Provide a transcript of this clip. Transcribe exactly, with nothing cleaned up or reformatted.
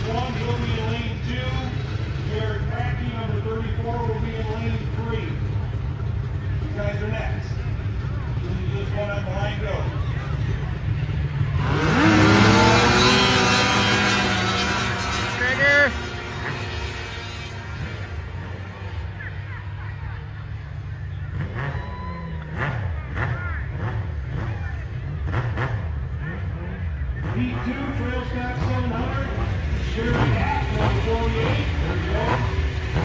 one, he'll be in lane two. Jared Cracky, number thirty-four, will be in lane three. You guys are next. You just one on behind, go. Trigger. Heat two, trail stop seven hundred. Sherry Hack, number forty-eight.